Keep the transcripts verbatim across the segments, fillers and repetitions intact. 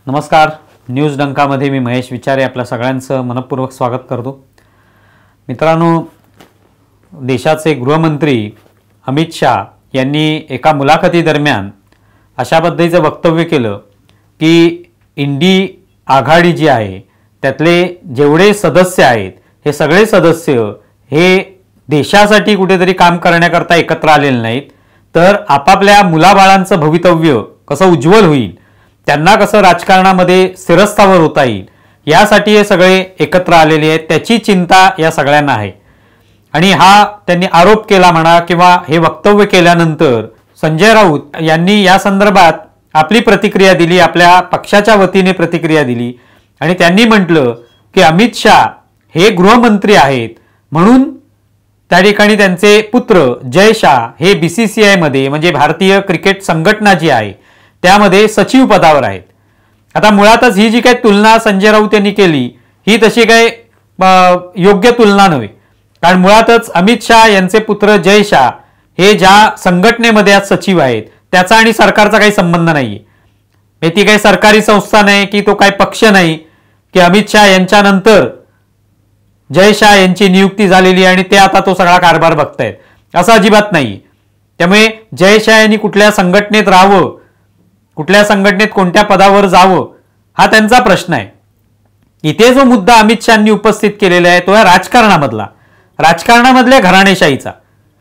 नमस्कार. न्यूज डंकामध्ये मी महेश विचारे आपल्या सगळ्यांचं मनपूर्वक स्वागत करतो. मित्रांनो, देशाचे गृहमंत्री अमित शाह यांनी एका मुलाखतीदरम्यान अशा पद्धतीचं वक्तव्य केलं की इंडी आघाडी जी आहे त्यातले जेवढे सदस्य आहेत हे सगळे सदस्य हे देशासाठी कुठेतरी काम करण्याकरता एकत्र आलेले नाहीत, तर आपापल्या मुलाबाळांचं भवितव्य कसं उज्ज्वल होईल, त्यांना कसं राजकारणामध्ये शिरस्थावर होता येईल यासाठी हे सगळे एकत्र आलेले आहेत, त्याची चिंता या सगळ्यांना आहे. आणि हा त्यांनी आरोप केला म्हणा किंवा हे वक्तव्य केल्यानंतर संजय राऊत यांनी या संदर्भात आपली प्रतिक्रिया दिली, आपल्या पक्षाच्या वतीने प्रतिक्रिया दिली आणि त्यांनी म्हटलं की अमित शाह हे गृहमंत्री आहेत म्हणून त्या ठिकाणी त्यांचे पुत्र जय शाह हे बी सी सी आय मध्ये म्हणजे भारतीय क्रिकेट संघटना जी आहे त्यामध्ये सचिव पदावर आहेत. आता मुळातच ही जी काही तुलना संजय राऊत यांनी केली ही तशी काही योग्य तुलना नव्हे, कारण मुळातच अमित शाह यांचे पुत्र जय शाह हे ज्या संघटनेमध्ये आज सचिव आहेत त्याचा आणि सरकारचा काही संबंध नाहीये. ती काही सरकारी संस्था नाही की तो काही पक्ष नाही की अमित शाह यांच्यानंतर जय शाह यांची नियुक्ती झालेली आणि ते आता तो सगळा कारभार बघतायत, असं अजिबात नाही. त्यामुळे जय शाह यांनी कुठल्या संघटनेत राहावं, कुठल्या संघटनेत कोणत्या पदावर जावं हा त्यांचा प्रश्न आहे. इथे जो मुद्दा अमित शाहांनी उपस्थित केलेला आहे तो आहे राजकारणामधला, राजकारणामधल्या घराणेशाहीचा,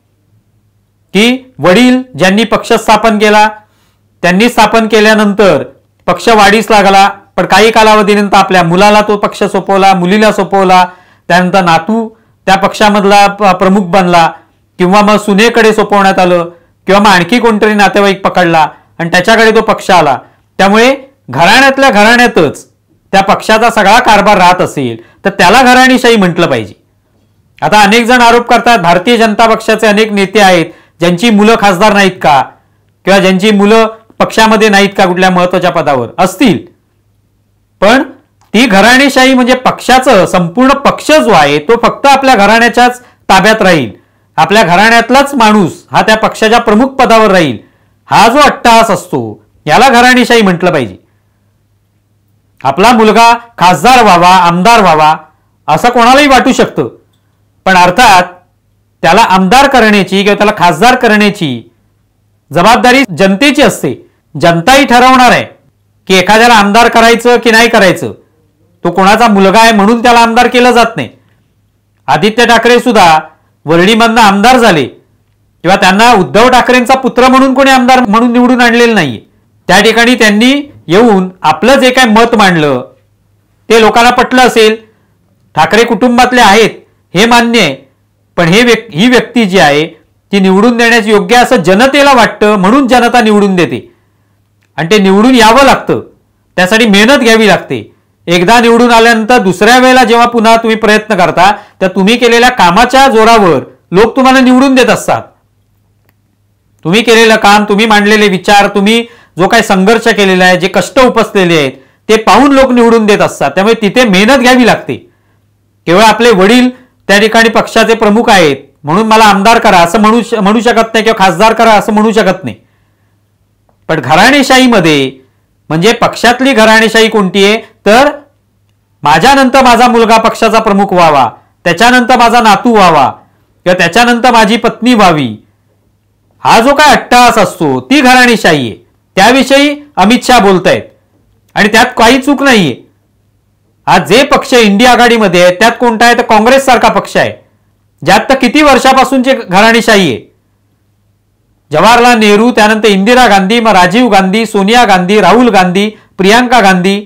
की वडील ज्यांनी पक्ष स्थापन केला त्यांनी स्थापन केल्यानंतर पक्ष वाढीस लागला, पण काही कालावधीनंतर आपल्या मुलाला तो पक्ष सोपवला, मुलीला सोपवला, त्यानंतर नातू त्या पक्षामधला प्रमुख बनला किंवा मग सुनेकडे सोपवण्यात आलं किंवा मग आणखी कोणतरी नातेवाईक पकडला आणि त्याच्याकडे तो पक्ष आला. त्यामुळे घराण्यातल्या घराण्यातच त्या पक्षाचा सगळा कारभार राहत असेल तर त्याला घराणेशाही म्हटलं पाहिजे. आता अनेक जण आरोप करतात भारतीय जनता पक्षाचे अनेक नेते आहेत ज्यांची मुलं खासदार नाहीत का किंवा ज्यांची मुलं पक्षामध्ये नाहीत का कुठल्या महत्वाच्या पदावर असतील, पण ती घराणेशाही म्हणजे पक्षाचं संपूर्ण पक्ष जो आहे तो फक्त आपल्या घराण्याच्याच ताब्यात राहील, आपल्या घराण्यातलाच माणूस हा त्या पक्षाच्या प्रमुख पदावर राहील, हा जो अट्टहास असतो याला घराणेशाही म्हटलं पाहिजे. आपला मुलगा खासदार व्हावा, आमदार व्हावा असं कोणालाही वाटू शकतं, पण अर्थात त्याला आमदार करण्याची किंवा त्याला खासदार करण्याची जबाबदारी जनतेची असते. जनताही ठरवणार आहे की एखाद्याला आमदार करायचं की नाही करायचं. तो कोणाचा मुलगा आहे म्हणून त्याला आमदार केलं जात नाही. आदित्य ठाकरे सुद्धा वरळीमधनं आमदार झाले किंवा त्यांना उद्धव ठाकरेंचा पुत्र म्हणून कोणी आमदार म्हणून निवडून आणलेलं नाहीये. त्या ठिकाणी त्यांनी येऊन आपलं जे काय मत मांडलं ते लोकांना पटलं असेल, ठाकरे कुटुंबातले आहेत हे मान्य आहे, पण हे व्यक्ती ही व्यक्ती जी आहे ती निवडून देण्यास योग्य असं जनतेला वाटतं म्हणून जनता निवडून देते आणि ते निवडून यावं लागतं, त्यासाठी मेहनत घ्यावी लागते. एकदा निवडून आल्यानंतर दुसऱ्या वेळेला जेव्हा पुन्हा तुम्ही प्रयत्न करता तर तुम्ही केलेल्या कामाच्या जोरावर लोक तुम्हाला निवडून देत असतात. तुम्ही केलेलं काम, तुम्ही मांडलेले विचार, तुम्ही जो काही संघर्ष केलेला आहे, जे कष्ट उपसलेले आहेत ते पाहून लोक निवडून देत असतात. त्यामुळे तिथे मेहनत घ्यावी लागते. केवळ आपले वडील त्या ठिकाणी पक्षाचे प्रमुख आहेत म्हणून मला आमदार करा असं म्हणू म्हणू शकत नाही किंवा खासदार करा असं म्हणू शकत नाही. पण घराणेशाहीमध्ये म्हणजे पक्षातली घराणेशाही कोणती आहे तर माझ्यानंतर माझा मुलगा पक्षाचा प्रमुख व्हावा, त्याच्यानंतर माझा नातू व्हावा किंवा त्याच्यानंतर माझी पत्नी व्हावी, हा जो काय अट्टहास असतो ती घराणेशाही आहे. त्याविषयी अमित शाह बोलतायत आणि त्यात काही चूक नाहीये. आज जे पक्ष इंडिया आघाडीमध्ये आहे त्यात कोणता आहे तर काँग्रेस सारखा पक्ष आहे ज्यात तर किती वर्षापासूनची घराणेशाही आहे. जवाहरलाल नेहरू, त्यानंतर इंदिरा गांधी, मग राजीव गांधी, सोनिया गांधी, राहुल गांधी, प्रियांका गांधी,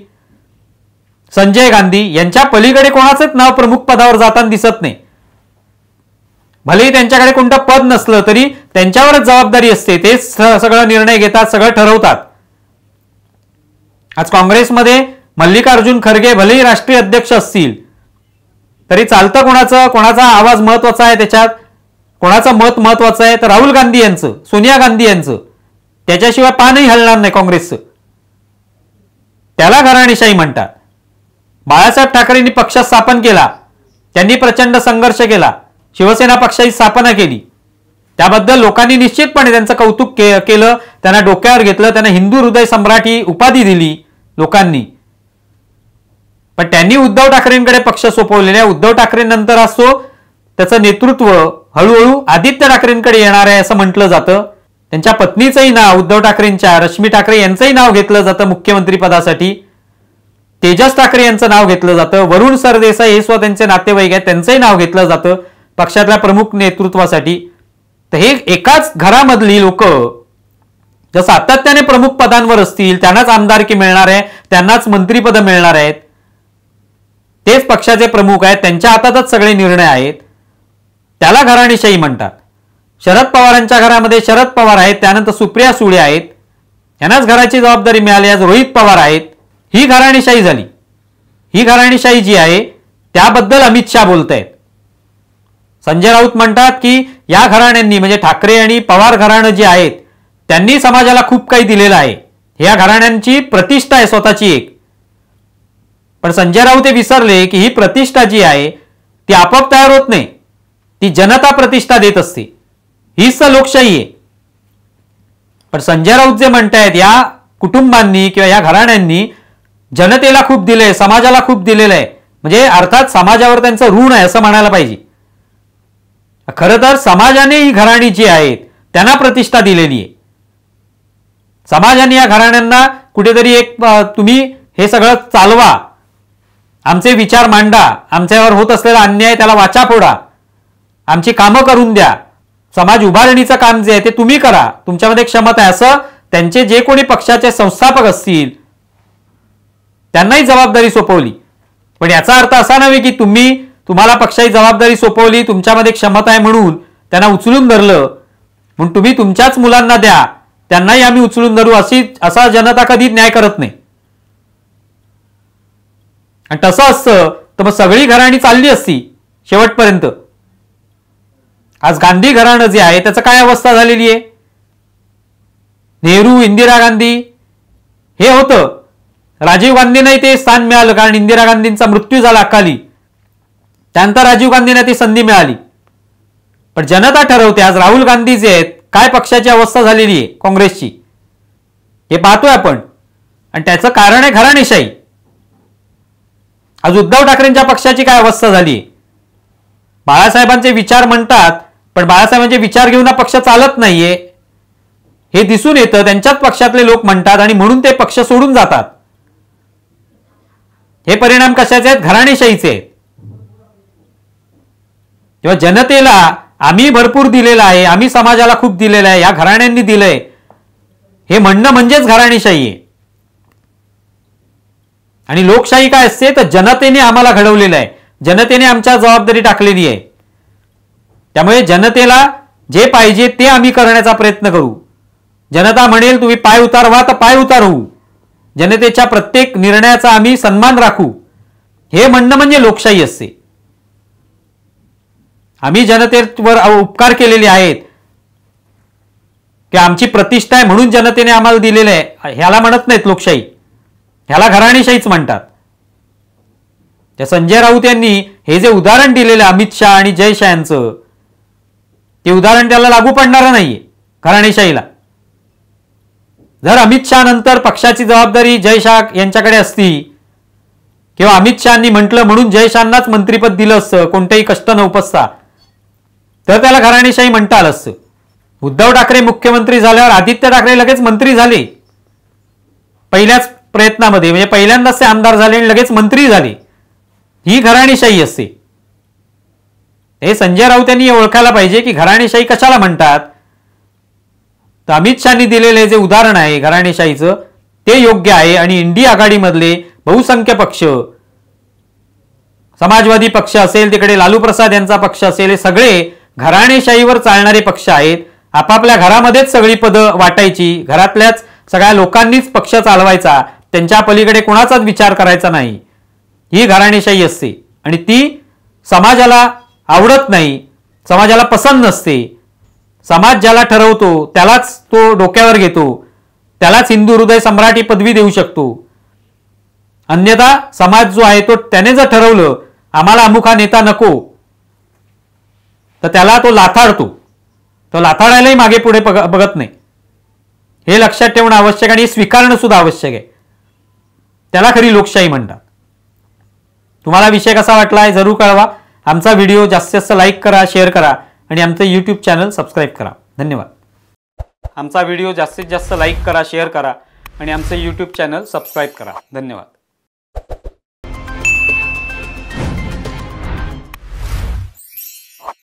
संजय गांधी यांच्या पलीकडे कोणाचंच नाव प्रमुख पदावर जाताना दिसत नाही. भलेही त्यांच्याकडे कोणतं पद नसलं तरी त्यांच्यावरच जबाबदारी असते, ते सगळं निर्णय घेतात, सगळं ठरवतात. आज काँग्रेसमध्ये मल्लिकार्जुन खरगे भलेही राष्ट्रीय अध्यक्ष असतील तरी चालतं कोणाचं, कोणाचा आवाज महत्वाचा आहे, त्याच्यात कोणाचं मत महत्वाचं आहे तर राहुल गांधी यांचं, सोनिया गांधी यांचं, त्याच्याशिवाय पानही हलणार नाही काँग्रेसचं. त्याला घराणेशाही म्हणतात. बाळासाहेब ठाकरेंनी पक्ष स्थापन केला, त्यांनी प्रचंड संघर्ष केला, शिवसेना पक्षाची स्थापना केली, त्याबद्दल लोकांनी निश्चितपणे त्यांचं कौतुक के केलं, त्यांना डोक्यावर घेतलं, त्यांना हिंदू हृदय सम्राट ही उपाधी दिली, लोकांनी. पण त्यांनी उद्धव ठाकरेंकडे पक्ष सोपवलेला आहे. उद्धव ठाकरेंनंतर असतो त्याचं नेतृत्व हळूहळू आदित्य ठाकरेंकडे येणार आहे असं म्हटलं जातं. त्यांच्या पत्नीचंही नाव, उद्धव ठाकरेंच्या रश्मी ठाकरे यांचंही नाव घेतलं जातं मुख्यमंत्री पदासाठी. तेजस ठाकरे यांचं नाव घेतलं जातं. वरुण सरदेसाई हे स्वतः त्यांचे नातेवाईक आहेत, त्यांचंही नाव घेतलं जातं पक्षातल्या प्रमुख नेतृत्वासाठी. तर हे एकाच घरामधली लोक जर सातत्याने प्रमुख पदांवर असतील, त्यांनाच आमदारकी मिळणार आहे, त्यांनाच मंत्रीपद मिळणार आहेत, तेच पक्षाचे प्रमुख आहेत, त्यांच्या हातातच सगळे निर्णय आहेत, त्याला घराणेशाही म्हणतात. शरद पवारांच्या घरामध्ये शरद पवार आहेत, त्यानंतर सुप्रिया सुळे आहेत, यांनाच घराची जबाबदारी मिळाली. आज रोहित पवार आहेत. ही घराणेशाही झाली. ही घराणेशाही जी आहे त्याबद्दल अमित शहा बोलतायत. संजय राऊत म्हणतात की या घराण्यांनी म्हणजे ठाकरे आणि पवार घराणं जे आहेत त्यांनी समाजाला खूप काही दिलेलं आहे. या घराण्यांची प्रतिष्ठा आहे स्वतःची एक. पण संजय राऊत हे विसरले की ही प्रतिष्ठा जी आहे ती आपोआप तयार होत नाही, ती जनता प्रतिष्ठा देत असते. हीच तर लोकशाही आहे. पण संजय राऊत जे म्हणतायत या कुटुंबांनी किंवा या घराण्यांनी जनतेला खूप दिलंय, समाजाला खूप दिलेलं आहे, म्हणजे अर्थात समाजावर त्यांचं ऋण आहे असं म्हणायला पाहिजे. खरं तर समाजाने ही घराणी जी आहेत त्यांना प्रतिष्ठा दिलेली आहे. समाजाने या घराण्यांना कुठेतरी एक तुम्ही हे सगळं चालवा, आमचे विचार मांडा, आमच्यावर होत असलेला अन्याय त्याला वाचा फोडा, आमची कामं करून द्या, समाज उभारणीचं काम जे आहे ते तुम्ही करा, तुमच्यामध्ये क्षमता आहे, असं त्यांचे जे कोणी पक्षाचे संस्थापक असतील त्यांनाही जबाबदारी सोपवली. पण याचा अर्थ असा नव्हे की तुम्ही तुम्हाला पक्षाची जबाबदारी सोपवली, तुमच्यामध्ये क्षमता आहे म्हणून त्यांना उचलून धरलं म्हणून तुम्ही तुमच्याच मुलांना द्या, त्यांनाही आम्ही उचलून धरू अशी असा जनता कधीच न्याय करत नाही. आणि तसं असतं तर मग सगळी घराणी चालली असती शेवटपर्यंत. आज गांधी घराणं जे आहे त्याचं काय अवस्था झालेली आहे? नेहरू, इंदिरा गांधी हे होतं. राजीव गांधींनाही ते स्थान मिळालं कारण इंदिरा गांधींचा मृत्यू झाला अकाली, त्यानंतर राजीव गांधींना ती संधी मिळाली. पण जनता ठरवते. आज राहुल गांधी जे आहेत काय पक्षाची अवस्था झालेली आहे काँग्रेसची हे पाहतोय आपण. आणि त्याचं कारण आहे घराणेशाही. आज उद्धव ठाकरेंच्या पक्षाची काय अवस्था झाली? बाळासाहेबांचे विचार म्हणतात पण बाळासाहेबांचे विचार घेऊन पक्ष चालत नाहीये हे दिसून येतं. त्यांच्याच पक्षातले लोक म्हणतात आणि म्हणून ते पक्ष सोडून जातात. हे परिणाम कशाचे आहेत? घराणेशाहीचे आहेत. तेव्हा जनतेला आम्ही भरपूर दिलेलं आहे, आम्ही समाजाला खूप दिलेलं आहे, या घराण्यांनी दिलंय हे म्हणणं म्हणजेच घराणेशाही आहे. आणि लोकशाही काय असते तर जनतेने आम्हाला घडवलेलं आहे, जनतेने आमच्या जबाबदारी टाकलेली आहे. त्यामुळे जनतेला जे पाहिजे ते आम्ही करण्याचा प्रयत्न करू. जनता म्हणेल तुम्ही पाय उतारवा तर पाय उतारू, जनतेच्या प्रत्येक निर्णयाचा आम्ही सन्मान राखू, हे म्हणणं म्हणजे लोकशाही असते. आम्ही जनतेवर उपकार केलेले आहेत की आमची प्रतिष्ठा आहे म्हणून जनतेने आम्हाला दिलेलं आहे, ह्याला म्हणत नाहीत लोकशाही, ह्याला घराणेशाहीच म्हणतात. त्या संजय राऊत यांनी हे जे उदाहरण दिलेलं अमित शहा आणि जय शहा यांचं, ते उदाहरण त्याला लागू पडणार नाहीये घराणेशाहीला. जर अमित शहा नंतर पक्षाची जबाबदारी जय शहा यांच्याकडे असती किंवा अमित शहानी म्हटलं म्हणून जय शहांनाच मंत्रीपद दिलं असतं कोणतेही कष्ट न उपसता, तर त्याला घराणेशाही म्हणता आलं असतं. उद्धव ठाकरे मुख्यमंत्री झाल्यावर आदित्य ठाकरे लगेच मंत्री झाले पहिल्याच प्रयत्नामध्ये, म्हणजे पहिल्यांदाच ते आमदार झाले आणि लगेच मंत्री झाले. ही घराणेशाही असते. हे संजय राऊत यांनी ओळखायला पाहिजे की घराणेशाही कशाला म्हणतात. तर अमित शहानी दिलेले जे उदाहरण आहे घराणेशाहीचं ते योग्य आहे. आणि इंडिया आघाडीमधले बहुसंख्य पक्ष, समाजवादी पक्ष असेल, तिकडे लालू प्रसाद यांचा पक्ष असेल, हे सगळे घराणेशाहीवर चालणारे पक्ष आहेत. आपापल्या घरामध्येच सगळी पदं वाटायची, घरातल्याच सगळ्या लोकांनीच पक्ष चालवायचा, त्यांच्या पलीकडे कोणाचाच विचार करायचा नाही. ही घराणेशाही असते आणि ती समाजाला आवडत नाही, समाजाला पसंत नसते. समाज ज्याला ठरवतो त्यालाच तो डोक्यावर घेतो, त्यालाच हिंदू हृदय सम्राट ही पदवी देऊ शकतो. अन्यथा समाज जो आहे तो त्याने जर ठरवलं आम्हाला अमुक हा नेता नको, तर त्याला तो लाथाडतो. तो लाथाडायलाही मागे पुढे बघत नाही. हे लक्षात ठेवणं आवश्यक आणि स्वीकारणं सुद्धा आवश्यक आहे. त्याला खरी लोकशाही म्हणतात. तुम्हाला विषय कसा वाटलाय जरूर कळवा. आमचा व्हिडिओ जास्तीत जास्त लाईक करा, शेअर करा आणि आमचं यूट्यूब चॅनल सबस्क्राईब करा. धन्यवाद. आमचा व्हिडिओ जास्तीत जास्त लाईक करा, शेअर करा आणि आमचं यूट्यूब चॅनल सबस्क्राईब करा. धन्यवाद.